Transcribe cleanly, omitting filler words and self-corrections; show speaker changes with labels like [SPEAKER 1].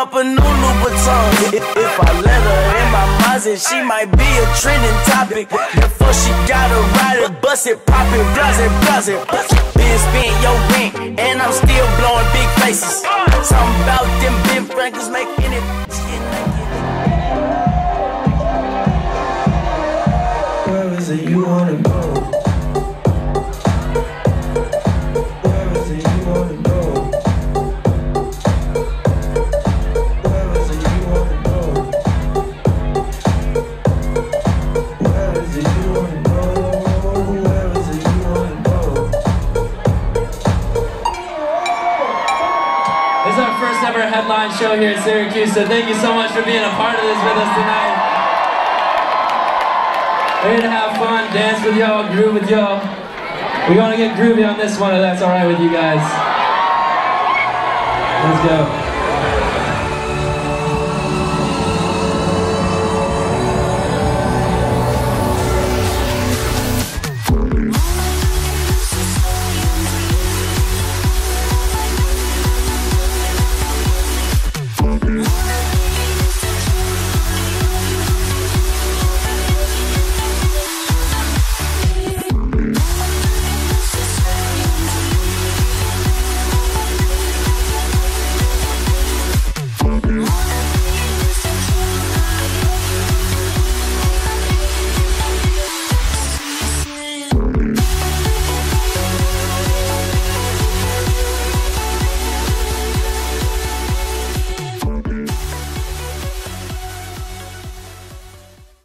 [SPEAKER 1] up a new Louboutin. If I let her in my closet, she might be a trending topic. Before she gotta ride it, bust it, pop it, blase it, blase it. Been spent your rent, and I'm still blowing big faces. Something about them Ben Franklin's making it shit naked.
[SPEAKER 2] Where is it you wanna go? Where is it you wanna go? Where is it you wanna go? Where is it you wanna go? Where is it you wanna go?
[SPEAKER 3] This is our first ever headline show here at Syracuse, so thank you so much for being a part of this with us tonight. We're here to have fun, dance with y'all, groove with y'all. We want to get groovy on this one if that's alright with you guys. Let's go.